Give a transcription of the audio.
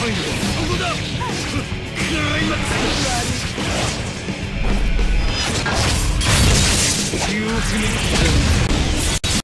いのだ。ここだ。クライマックス。気をつけて。